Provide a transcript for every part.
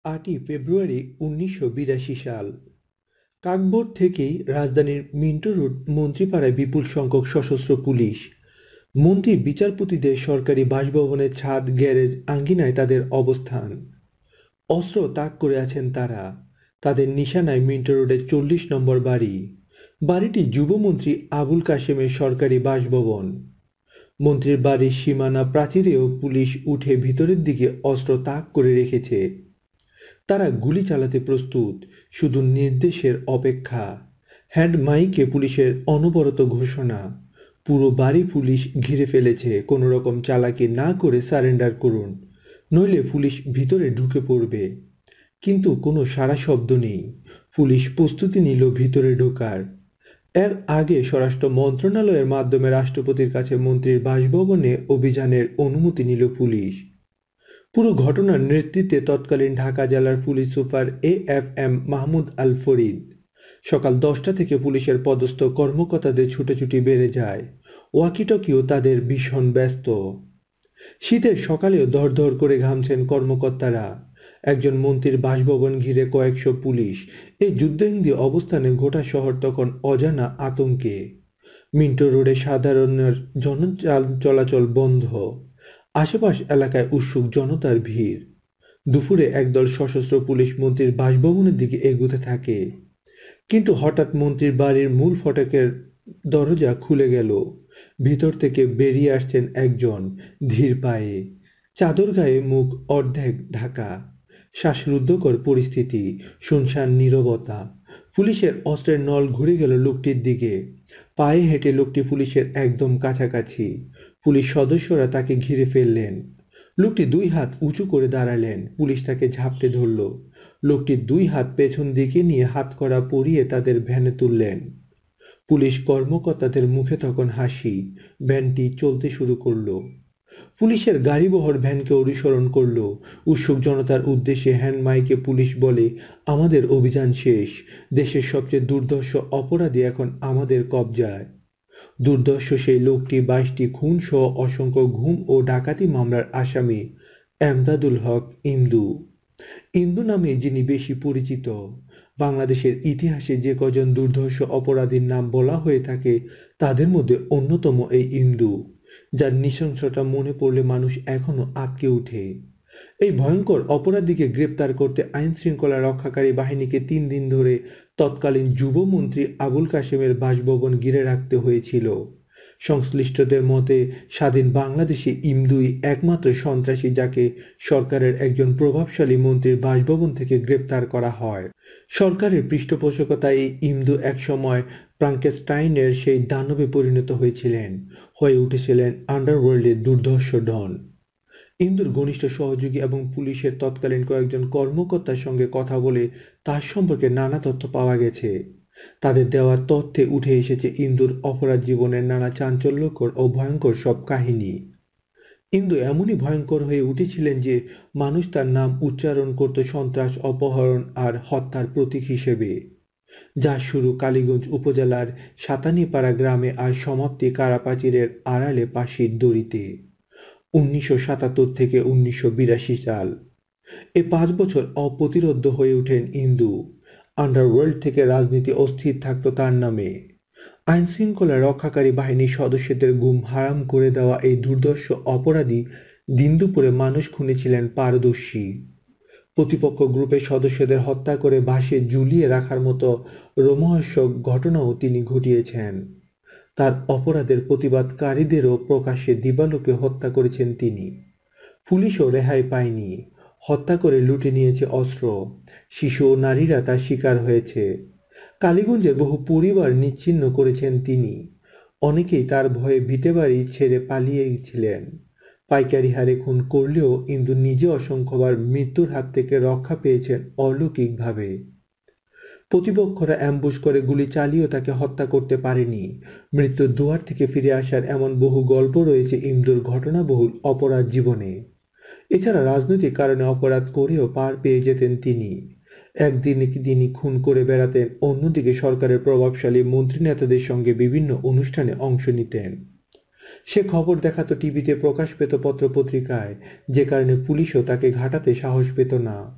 ৮ই ফেব্রুয়ারি ১৯৮২ সাল। কাকভোর থেকেই রাজধানীর মিন্টো রোড মন্ত্রীপাড়ায় বিপুল সংখ্যক সশস্ত্র পুলিশ। মন্ত্রী বিচারপতিদের সরকারি বাসভবনের ছাদ, গ্যারেজ, আঙ্গিনায় তাদের অবস্থান। অস্ত্র তাক করে আছেন তারা। তাদের নিশানায় মিন্টো রোডের ৪০ নম্বর বাড়ি। বাড়িটি যুবমন্ত্রী আবুল কাশেমের সরকারি বাসভবন। মন্ত্রীর বাড়ির সীমানা প্রাচীরেও পুলিশ উঠে ভিতরের দিকে অস্ত্র তাক করে রেখেছে। তারা গুলি চালাতে প্রস্তুত, শুধু নির্দেশের অপেক্ষা। হ্যান্ড মাইকে পুলিশের অনবরত ঘোষণা, পুরো বাড়ি পুলিশ ঘিরে ফেলেছে, কোনো রকম চালাকি না করে সারেন্ডার করুন, নইলে পুলিশ ভিতরে ঢুকে পড়বে। কিন্তু কোনো সাড়া শব্দ নেই। পুলিশ প্রস্তুতি নিল ভিতরে ঢোকার। এর আগে স্বরাষ্ট্র মন্ত্রণালয়ের মাধ্যমে রাষ্ট্রপতির কাছে মন্ত্রীর বাসভবনে অভিযানের অনুমতি নিল পুলিশ। পুরো ঘটনার নেতৃত্বে তৎকালীন ঢাকা জেলার police super AFM Mahmud Al Farid. সকাল 10টা থেকে পুলিশের পদস্থ কর্মকর্তাদের ছুটোছুটি বেড়ে যায়। ওয়াকিটকিও তাদের ভীষণ ব্যস্ত। শীতের সকালেও দরদর করে ঘামছেন কর্মকর্তারা। একজন মন্ত্রীর বাসভবন ঘিরে কয়েকশো পুলিশ। এই যুদ্ধবন্দী অবস্থানে গোটা শহর তখন অজানা আতঙ্কে। মিন্টো রোডে সাধারণের চলাচল বন্ধ। আশেপাশ এলাকায় উৎসুক জনতার ভিড়। দুপুরে একদল সশস্ত্র পুলিশ মন্ত্রীর বাসভবনের দিকে এগুতে থাকে। কিন্তু হঠাৎ মন্ত্রীর বাড়ির মূল ফটকের দরজা খুলে গেল। ভিতর থেকে বেরিয়ে আসছেন একজন, ধীর পায়ে, চাদর গায়ে, মুখ অর্ধেক ঢাকা। শ্বাসরুদ্ধকর পরিস্থিতি, শুনশান নীরবতা। পুলিশের অস্ত্রের নল ঘুরে গেল লোকটির দিকে। পায়ে হেঁটে লোকটি পুলিশের একদম কাছাকাছি। পুলিশ সদস্যরা তাকে ঘিরে ফেললেন। লোকটি ২ হাত উঁচু করে দাঁড়ালেন। পুলিশ তাকে ঝাপটে ধরল। লোকটির ২ হাত পেছন দিকে নিয়ে হাতকড়া পরিয়ে তাদের ভ্যানে তুললেন। পুলিশ কর্মকর্তাদের মুখে তখন হাসি। ভ্যানটি চলতে শুরু করলো। পুলিশের গাড়িবহর ভ্যানকে অনুসরণ করলো। উৎসুক জনতার উদ্দেশ্যে হ্যান্ড মাইকে পুলিশ বলে, আমাদের অভিযান শেষ। দেশের সবচেয়ে দুর্ধর্ষ অপরাধী এখন আমাদের কবজায়। দুর্ধর্ষ সেই লোকটি ২২টি খুন সহ অসংখ্য গুম ও ডাকাতি মামলার আসামি এমদাদুল হক ইন্দু। ইন্দু নামে যিনি বেশি পরিচিত। বাংলাদেশের ইতিহাসে যে কজন দুর্ধর্ষ অপরাধীর নাম বলা হয়ে থাকে তাদের মধ্যে অন্যতম এই ইন্দু, যার নৃশংসতা মনে পড়লে মানুষ এখনো আঁতকে ওঠে। এই ভয়ঙ্কর অপরাধীকে গ্রেপ্তার করতে আইন শৃঙ্খলা রক্ষাকারী বাহিনীকে ৩ দিন ধরে তৎকালীন যুবমন্ত্রী আবুল কাশেমের বাসভবন ঘিরে রাখতে হয়েছিল। সংশ্লিষ্টদের মতে, স্বাধীন বাংলাদেশে ইমদুই একমাত্র সন্ত্রাসী যাকে সরকারের একজন প্রভাবশালী মন্ত্রীর বাসভবন থেকে গ্রেপ্তার করা হয়। সরকারের পৃষ্ঠপোষকতায় এই ইমদু একসময় ফ্রাঙ্কেস্টাইনের সেই দানবে পরিণত হয়ে উঠেছিলেন আন্ডারওয়ার্ল্ডের দুর্ধর্ষ ডন। ইন্দুর ঘনিষ্ঠ সহযোগী এবং পুলিশের তৎকালীন কয়েকজন কর্মকর্তার সঙ্গে কথা বলে তার সম্পর্কে নানা তথ্য পাওয়া গেছে। তাদের দেওয়া তথ্যে উঠে এসেছে ইন্দুর অপরাধ জীবনের নানা চাঞ্চল্যকর ও ভয়ঙ্কর সব কাহিনী। ইন্দু এমনই ভয়ঙ্কর হয়ে উঠেছিলেন যে মানুষ তার নাম উচ্চারণ করত সন্ত্রাস, অপহরণ আর হত্যার প্রতীক হিসেবে। যার শুরু কালীগঞ্জ উপজেলার সাতানীপাড়া গ্রামে আর সমাপ্তি কারাপাচিরের আড়ালে পাশের দড়িতে। ১৯৭৭ থেকে ১৯৮২ সাল। এই ৫ বছর অপ্রতিরোধ্য হয়ে ওঠেন ইন্দু। আন্ডারওয়ার্ল্ড থেকে রাজনীতি অস্থির থাকত তার নামে। আইন শৃঙ্খলা রক্ষাকারী বাহিনীর সদস্যদের ঘুম হারাম করে দেওয়া এই দুর্ধর্ষ অপরাধী দিন দুপুরে মানুষ খুনে ছিলেন পারদর্শী। প্রতিপক্ষ গ্রুপের সদস্যদের হত্যা করে বাসে ঝুলিয়ে রাখার মতো রোমহর্ষক ঘটনাও তিনি ঘটিয়েছেন। তার অপরাধের প্রতিবাদকারীদেরও প্রকাশ্যে দিবালোকে হত্যা করেছেন তিনি। পুলিশও রেহাই পায়নি। হত্যা করে লুটে নিয়েছে অস্ত্র। শিশু ও নারীরা তার শিকার হয়েছে। কালীগঞ্জের বহু পরিবার নিশ্চিহ্ন করেছেন তিনি। অনেকেই তার ভয়ে ভিটেবাড়ি ছেড়ে পালিয়ে ছিলেন। পাইকারি হারে খুন করলেও ইন্দু নিজে অসংখ্যবার মৃত্যুর হাত থেকে রক্ষা পেয়েছেন অলৌকিকভাবে। প্রতিপক্ষরা অ্যাম্বুশ করে গুলি চালিয়েও তাকে হত্যা করতে পারেনি। মৃত্যুর দুয়ার থেকে ফিরে আসার এমন বহু গল্প রয়েছে ইন্দুর ঘটনাবহুল অপরাধ জীবনে। এছাড়া রাজনৈতিক কারণে অপরাধ করেও পার পেয়ে যেতেন তিনি। একদিন তিনি খুন করে বেড়াতেন, অন্যদিকে সরকারের প্রভাবশালী মন্ত্রী নেতাদের সঙ্গে বিভিন্ন অনুষ্ঠানে অংশ নিতেন। সে খবর দেখাতো টিভিতে, প্রকাশ পেত পত্রপত্রিকায়, যে কারণে পুলিশও তাকে ঘাঁটাতে সাহস পেত না।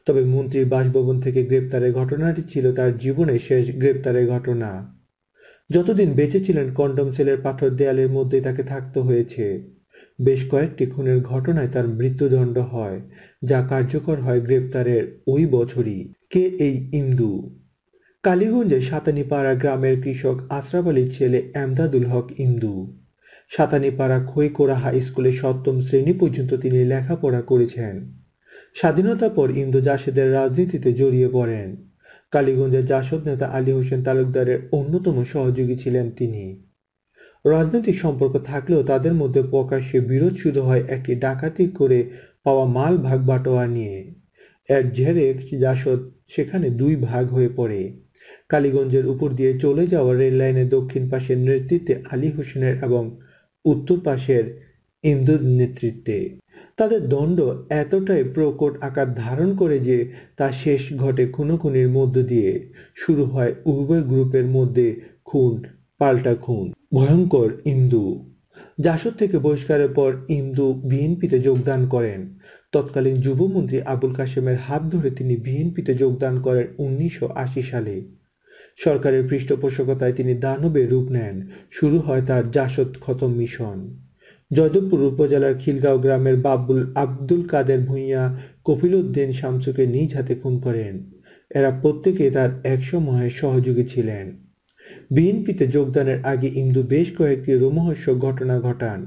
তবে মন্ত্রীর বাসভবন থেকে গ্রেপ্তারের ঘটনাটি ছিল তার জীবনের শেষ গ্রেপ্তারের ঘটনা। যতদিন বেঁচে ছিলেন কন্ডম সেলের পাথর দেয়ালের মধ্যেই তাকে থাকতে হয়েছে। বেশ কয়েকটি খুনের ঘটনায় তার মৃত্যুদণ্ড হয়, যা কার্যকর হয় গ্রেপ্তারের ওই বছরই। কে এই ইন্দু? কালীগঞ্জের সাতানীপাড়া গ্রামের কৃষক আশরাফ আলীর ছেলে এমদাদুল হক ইন্দু। সাতানীপাড়া খৈকোড়া হাই স্কুলে সপ্তম শ্রেণী পর্যন্ত তিনি লেখাপড়া করেছেন। স্বাধীনতার পর ইন্দু জাসদের রাজনীতিতে জড়িয়ে পড়েন। কালীগঞ্জের জাসদ নেতা আলী হোসেন তালুকদারের অন্যতম সহযোগী ছিলেন তিনি। রাজনৈতিক সম্পর্ক থাকলেও তাদের মধ্যে প্রকাশ্যে বিরোধ শুরু হয় একটি ডাকাতি করে পাওয়া মাল ভাগ বাটোয়ারা নিয়ে। এর জেরে জাসদ সেখানে দুই ভাগ হয়ে পড়ে। কালীগঞ্জের উপর দিয়ে চলে যাওয়া রেল লাইনের দক্ষিণ পাশের নেতৃত্বে আলী হোসেনের এবং উত্তর পাশের ইন্দুর নেতৃত্বে। তাদের দ্বন্দ্ব এতটাই প্রকট আকার ধারণ করে যে তা শেষ ঘটে খুনোখুনির মধ্য দিয়ে। শুরু হয় উভয় গ্রুপের মধ্যে খুন পাল্টা খুন। ভয়ঙ্কর ইন্দু। জাসদ থেকে বহিষ্কারের পর ইন্দু বিএনপিতে যোগদান করেন। তৎকালীন যুবমন্ত্রী আবুল কাশেমের হাত ধরে তিনি বিএনপিতে যোগদান করেন 1980 সালে। সরকারের পৃষ্ঠপোষকতায় তিনি দানবে রূপ নেন। শুরু হয় তার জাসদ খতম মিশন। জয়দেবপুর উপজেলার খিলগাঁও গ্রামের আব্দুল কাদের ভূঁইয়া কফিল উদ্দিন শামসুকে নিজ হাতে খুন করেন। এরা প্রত্যেকেই তার একসময়ের সহযোগী ছিলেন। বিএনপিতে যোগদানের আগে ইন্দু বেশ কয়েকটি রোমহর্ষক ঘটনা ঘটান।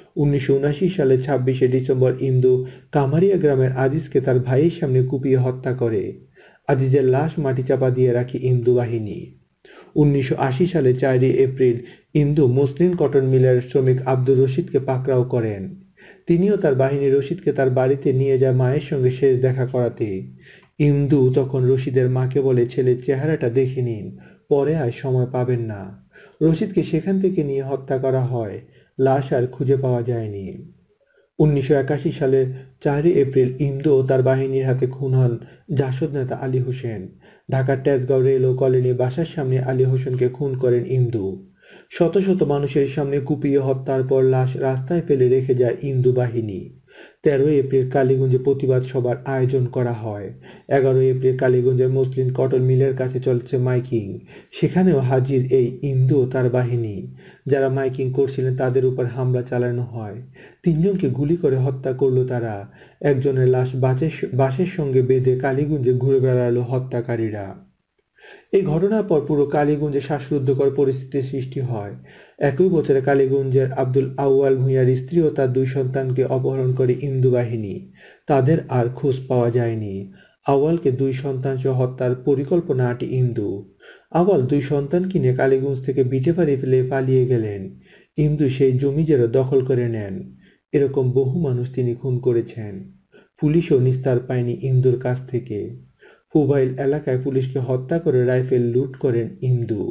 1979 সালে 26শে ডিসেম্বর ইন্দু কামারিয়া গ্রামের আজিজকে তার ভাইয়ের সামনে কুপিয়ে হত্যা করে। আজিজের লাশ মাটি চাপা দিয়ে রাখে ইন্দু বাহিনী। 1980 সালে 4 এপ্রিল ইন্দু মসলিন কটন মিলের শ্রমিক আব্দুর রশিদকে পাকড়াও করেন। তিনিও তার বাহিনী রশিদকে তার বাড়িতে নিয়ে যায় মায়ের সঙ্গে শেষ দেখা করাতে। ইন্দু তখন রশিদের মাকে বলে, ছেলের চেহারাটা দেখে নিন, পরে আর সময় পাবেন না। রশিদকে সেখান থেকে নিয়ে হত্যা করা হয়। লাশ আর খুঁজে পাওয়া যায়নি। 1981 সালের 4 এপ্রিল ইন্দু ও তার বাহিনীর হাতে খুন হন জাসদ নেতা আলী হোসেন। ঢাকার তেজগাঁও রেল ও কলোনি বাসার সামনে আলী হোসেনকে খুন করেন ইন্দু। শত শত মানুষের সামনে কুপিয়ে হত্যার পর লাশ রাস্তায় ফেলে রেখে যায় ইন্দু বাহিনী। 13 এপ্রিল কালীগঞ্জে প্রতিবাদ সভার আয়োজন করা হয়। 11 এপ্রিল কালীগঞ্জের মসলিন কটন মিলের কাছে চলছে মাইকিং। সেখানেও হাজির এই ইন্দু ও তার বাহিনী। যারা মাইকিং করছিলেন তাদের উপর হামলা চালানো হয়। 3 জনকে গুলি করে হত্যা করলো তারা। একজনের লাশ বাসের সঙ্গে বেঁধে কালীগঞ্জে ঘুরে বেড়ালো হত্যাকারীরা। এই ঘটনার পর পুরো কালীগঞ্জে শ্বাসরুদ্ধকর পরিস্থিতির সৃষ্টি হয়। একই বছরে কালীগঞ্জের আব্দুল আউয়াল ভূঁইয়ার স্ত্রী ও তার 2 সন্তানকে অপহরণ করে ইন্দু বাহিনী। তাদের আর খোঁজ পাওয়া যায়নি। আউয়ালকে 2 সন্তান সহ হত্যার পরিকল্পনা আঁটে ইন্দু। আউয়াল 2 সন্তানকে নিয়ে কালীগঞ্জ থেকে বিটেবাড়ি ফেলে পালিয়ে গেলেন। ইন্দু সেই জমিজেরও দখল করে নেন। এরকম বহু মানুষ তিনি খুন করেছেন। পুলিশও নিস্তার পায়নি ইন্দুর কাছ থেকে। হুবাইল এলাকায় পুলিশকে হত্যা করে রাইফেল লুট করেন ইন্দু।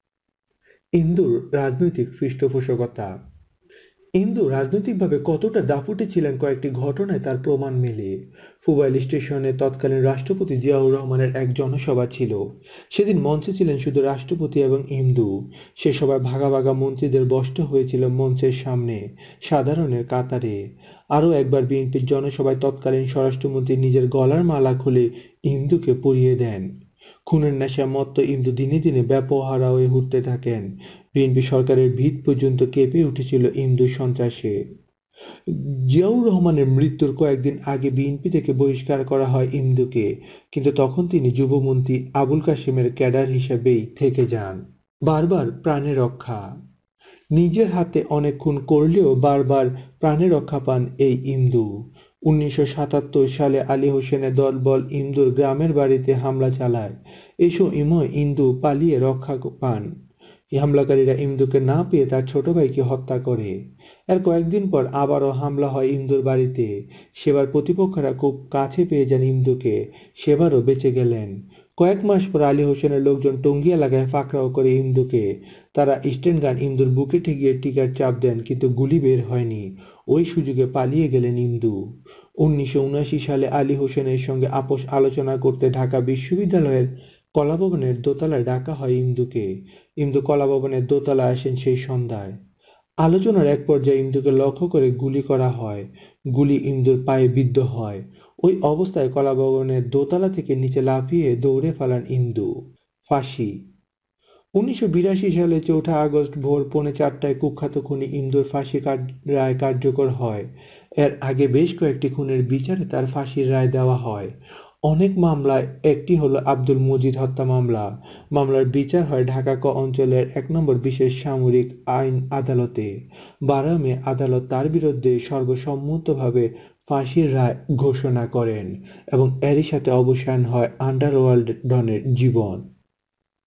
ইন্দুর রাজনৈতিক পৃষ্ঠপোষকতা। ইন্দু রাজনৈতিকভাবে কতটা দাপুটে ছিলেন কয়েকটি ঘটনায় তার প্রমাণ মেলে। হুবাইল স্টেশনে তৎকালীন রাষ্ট্রপতি জিয়াউর রহমানের এক জনসভা ছিল। সেদিন মঞ্চে ছিলেন শুধু রাষ্ট্রপতি এবং ইন্দু। সে সভায় ভাগা ভাগা মন্ত্রীদের বসতে হয়েছিল মঞ্চের সামনে, সাধারণের কাতারে। আরও একবার বিএনপির জনসভায় তৎকালীন স্বরাষ্ট্রমন্ত্রী নিজের গলার মালা খুলে ইন্দুকে পরিয়ে দেন। খুনের নেশায় মত্ত ইন্দু দিনে দিনে ব্যাপহারা হয়ে উঠতে থাকেন। বিএনপি সরকারের ভিত পর্যন্ত কেঁপে উঠেছিল ইন্দু সন্ত্রাসে। জিয়াউর রহমানের মৃত্যুর কয়েকদিন আগে বিএনপি থেকে বহিষ্কার করা হয় ইন্দুকে, কিন্তু তখন তিনি যুবমন্ত্রী আবুল কাশেমের ক্যাডার হিসেবেই থেকে যান। বারবার প্রাণে রক্ষা। নিজের হাতে অনেক খুন করলেও বারবার প্রাণে রক্ষা পান এই ইন্দু। 1977 সালে আলী হোসেনের দলবল ইন্দুর গ্রামের বাড়িতে হামলা চালায়। এই সময় ইন্দু পালিয়ে রক্ষা পান। এই হামলাকারীরা ইন্দুকে না পেয়ে তার ছোট ভাইকে হত্যা করে। এর কয়েকদিন পর আবারও হামলা হয় ইন্দুর বাড়িতে। সেবার প্রতিপক্ষরা খুব কাছে পেয়ে যান ইন্দুকে। সেবারও বেঁচে গেলেন। কয়েক মাস পর আলী হোসেনের লোকজন টঙ্গী এলাকায় পাকড়াও করে ইন্দুকে। তারা স্টেন গান ইন্দুর বুকে ঠেকিয়ে টিকার চাপ দেন, কিন্তু গুলি বের হয়নি। ওই সুযোগে পালিয়ে গেলেন ইন্দু। 1979 সালে আলী হোসেনের সঙ্গে আপোষ আলোচনা করতে ঢাকা বিশ্ববিদ্যালয়ের কলাভবনের দোতলায় ডাকা হয় ইন্দুকে। ইন্দু কলাভবনের দোতলায় আসেন সেই সন্ধ্যায়। আলোচনার এক পর্যায়ে ইন্দুকে লক্ষ্য করে গুলি করা হয়। গুলি ইন্দুর পায়ে বিদ্ধ হয়। ওই অবস্থায় কলাভবনের দোতলা থেকে নিচে লাফিয়ে দৌড়ে পালান ইন্দু। ফাঁসি। ১৯৮২ সালে ৪ঠা আগস্ট ভোর ৪:৩০টায় কুখ্যাত খুনি ইন্দুর ফাঁসি রায় কার্যকর হয়। এর আগে বেশ কয়েকটি খুনের বিচারে তার ফাঁসির রায় দেওয়া হয়। অনেক মামলায় একটি হলো আব্দুল মজিদ হত্যা মামলা। মামলার বিচার হয় ঢাকা ক অঞ্চলের ১ নম্বর বিশেষ সামরিক আইন আদালতে। ১২ মে আদালত তার বিরুদ্ধে সর্বসম্মতভাবে ফাঁসির রায় ঘোষণা করেন এবং এরই সাথে অবসান হয় আন্ডারওয়ার্ল্ড ডনের জীবন।